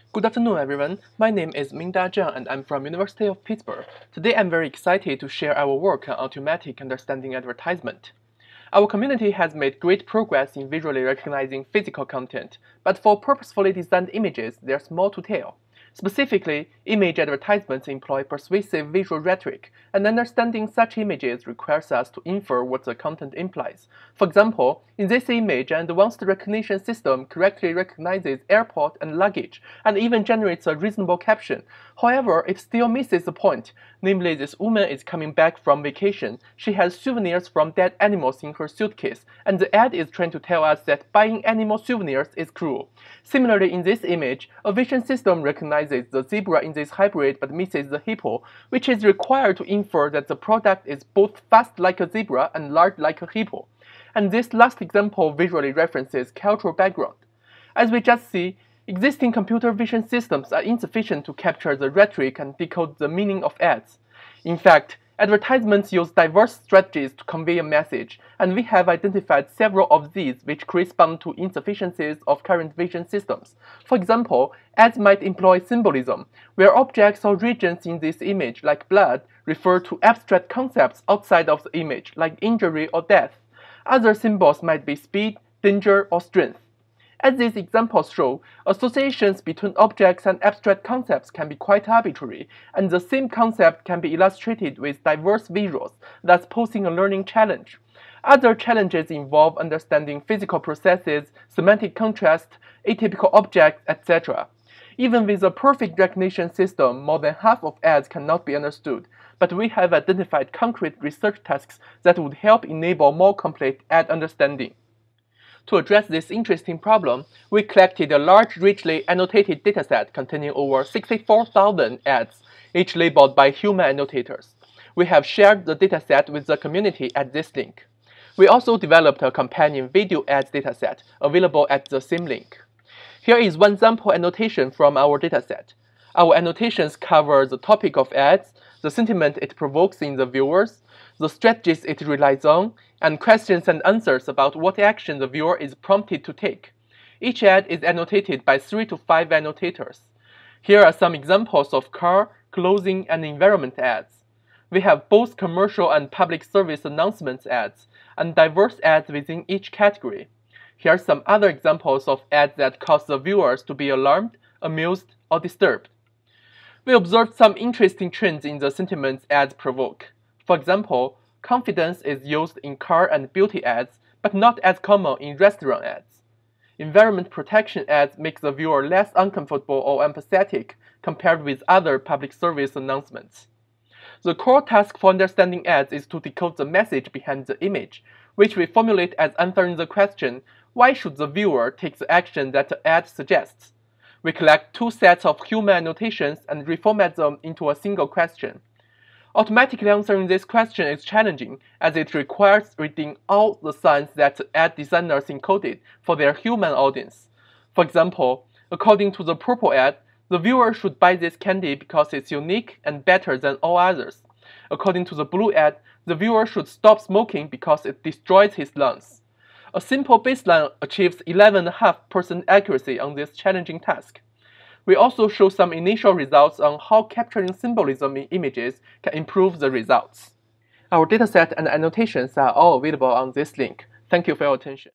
Good afternoon, everyone. My name is Mingda Zhang, and I'm from University of Pittsburgh. Today, I'm very excited to share our work on automatic understanding advertisement. Our community has made great progress in visually recognizing physical content, but for purposefully designed images, there's more to tell. Specifically, image advertisements employ persuasive visual rhetoric, and understanding such images requires us to infer what the content implies. For example, in this image, an advanced recognition system correctly recognizes airport and luggage, and even generates a reasonable caption. However, it still misses the point, namely this woman is coming back from vacation, she has souvenirs from dead animals in her suitcase, and the ad is trying to tell us that buying animal souvenirs is cruel. Similarly, in this image, a vision system recognizes the zebra in this hybrid but misses the hippo, which is required to infer that the product is both fast like a zebra and large like a hippo. And this last example visually references cultural background. As we just see, existing computer vision systems are insufficient to capture the rhetoric and decode the meaning of ads. In fact, advertisements use diverse strategies to convey a message, and we have identified several of these which correspond to insufficiencies of current vision systems. For example, ads might employ symbolism, where objects or regions in this image, like blood, refer to abstract concepts outside of the image, like injury or death. Other symbols might be speed, danger, or strength. As these examples show, associations between objects and abstract concepts can be quite arbitrary, and the same concept can be illustrated with diverse visuals, thus posing a learning challenge. Other challenges involve understanding physical processes, semantic contrast, atypical objects, etc. Even with a perfect recognition system, more than half of ads cannot be understood, but we have identified concrete research tasks that would help enable more complete ad understanding. To address this interesting problem, we collected a large, richly annotated dataset containing over 64,000 ads, each labeled by human annotators. We have shared the dataset with the community at this link. We also developed a companion video ads dataset available at the same link. Here is one sample annotation from our dataset. Our annotations cover the topic of ads, the sentiment it provokes in the viewers, the strategies it relies on, and questions and answers about what action the viewer is prompted to take. Each ad is annotated by 3 to 5 annotators. Here are some examples of car, clothing, and environment ads. We have both commercial and public service announcements ads, and diverse ads within each category. Here are some other examples of ads that cause the viewers to be alarmed, amused, or disturbed. We observed some interesting trends in the sentiments ads provoke. For example, confidence is used in car and beauty ads, but not as common in restaurant ads. Environment protection ads make the viewer less uncomfortable or empathetic compared with other public service announcements. The core task for understanding ads is to decode the message behind the image, which we formulate as answering the question, why should the viewer take the action that the ad suggests? We collect 2 sets of human annotations and reformat them into a single question. Automatically answering this question is challenging, as it requires reading all the signs that the ad designers encoded for their human audience. For example, according to the purple ad, the viewer should buy this candy because it's unique and better than all others. According to the blue ad, the viewer should stop smoking because it destroys his lungs. A simple baseline achieves 11.5% accuracy on this challenging task. We also show some initial results on how capturing symbolism in images can improve the results. Our dataset and annotations are all available on this link. Thank you for your attention.